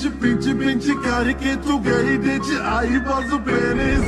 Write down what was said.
pinch pinch ਕਰਕੇ ਤੂੰ ਗਈ ਦੇ ਚ ਆਈ ਬਸ ਪੇਨੇ